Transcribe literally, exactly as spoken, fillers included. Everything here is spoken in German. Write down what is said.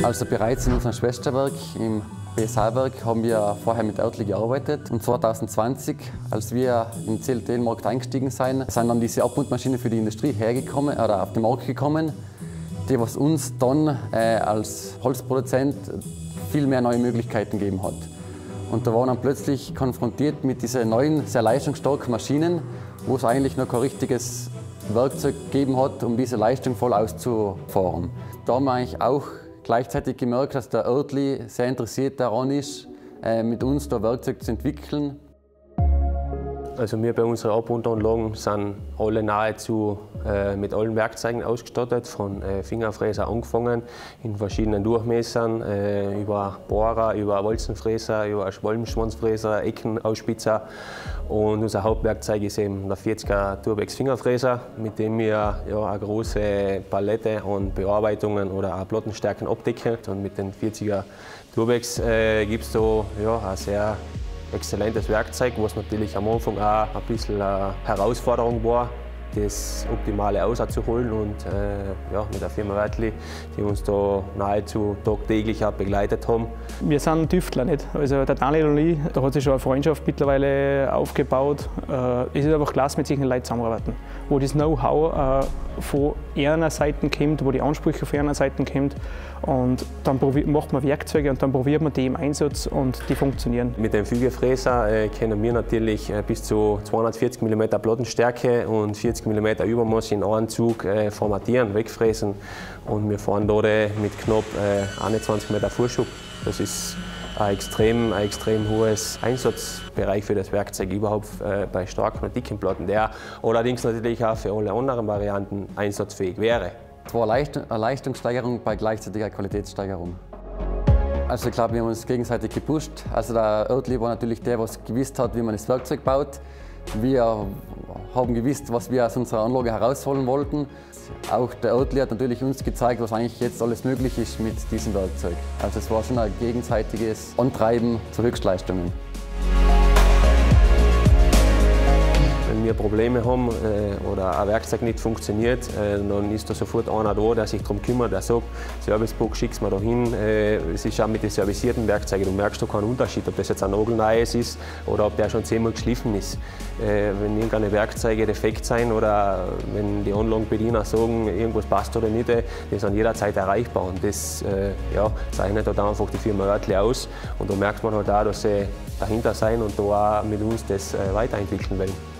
Also bereits in unserem Schwesterwerk im B S H-Werk haben wir vorher mit Oertli gearbeitet. Und zwanzig zwanzig, als wir im C L T-Markt eingestiegen sind, sind dann diese Abbundmaschinen für die Industrie hergekommen oder auf den Markt gekommen, die was uns dann äh, als Holzproduzent viel mehr neue Möglichkeiten gegeben hat. Und da waren wir dann plötzlich konfrontiert mit diesen neuen, sehr leistungsstarken Maschinen, wo es eigentlich noch kein richtiges Werkzeug gegeben hat, um diese Leistung voll auszufahren. Da haben wir eigentlich auch gleichzeitig gemerkt, dass der Oertli sehr interessiert daran ist, mit uns da Werkzeug zu entwickeln. Also wir bei unseren Abbundanlagen sind alle nahezu äh, mit allen Werkzeugen ausgestattet, von äh, Fingerfräser angefangen, in verschiedenen Durchmessern, äh, über Bohrer, über Walzenfräser, über Schwalbenschwanzfräser, Eckenausspitzer. Und unser Hauptwerkzeug ist eben der vierziger Turbex Fingerfräser, mit dem wir ja, eine große Palette an Bearbeitungen oder auch Plattenstärken abdecken. Und mit den vierziger Turbex äh, gibt es da ja, ein sehr exzellentes Werkzeug, was natürlich am Anfang auch ein bisschen eine Herausforderung war, das Optimale auszuholen. Und äh, ja, mit der Firma Oertli, die uns da nahezu tagtäglich auch begleitet haben. Wir sind Tüftler nicht. Also der Daniel und ich, da hat sich schon eine Freundschaft mittlerweile aufgebaut. Äh, es ist einfach klasse, mit solchen Leuten zusammenarbeiten, wo das Know-how äh, von einer Seite kommt, wo die Ansprüche von einer Seite kommt. Und dann macht man Werkzeuge und dann probiert man die im Einsatz und die funktionieren. Mit dem Fügefräser äh, können wir natürlich äh, bis zu zweihundertvierzig Millimeter Plattenstärke und vierzig Millimeter Übermaß in einem Zug äh, formatieren, wegfräsen. Und wir fahren dort äh, mit knapp äh, einundzwanzig Meter Vorschub. Das ist ein extrem, ein extrem hohes Einsatzbereich für das Werkzeug überhaupt äh, bei starken und dicken Platten, der allerdings natürlich auch für alle anderen Varianten einsatzfähig wäre. Es war eine Leistungssteigerung bei gleichzeitiger Qualitätssteigerung. Also ich glaube, wir haben uns gegenseitig gepusht. Also der Oertli war natürlich der, der gewusst hat, wie man das Werkzeug baut. Wir haben gewusst, was wir aus unserer Anlage herausholen wollten. Auch der Oertli hat natürlich uns gezeigt, was eigentlich jetzt alles möglich ist mit diesem Werkzeug. Also es war schon ein gegenseitiges Antreiben zu Höchstleistungen. Wenn wir Probleme haben äh, oder ein Werkzeug nicht funktioniert, äh, dann ist da sofort einer da, der sich darum kümmert, der sagt, Servicebox schickst mir da hin. Äh, es ist auch mit den servisierten Werkzeugen, du merkst da keinen Unterschied, ob das jetzt ein nagelneues ist oder ob der schon zehnmal geschliffen ist. Äh, wenn irgendeine Werkzeuge defekt sind oder wenn die Anlagenbediener sagen, irgendwas passt oder nicht, die sind jederzeit erreichbar. Und das äh, ja, zeichnet halt einfach die Firma Oertli aus. Und da merkt man halt auch, dass sie dahinter sein und da auch mit uns das äh, weiterentwickeln wollen.